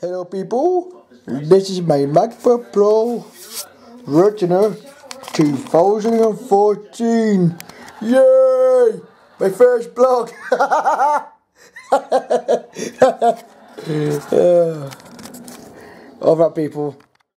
Hello people, this is my MacBook Pro Retina 2014. Yay! My first blog! Alright people.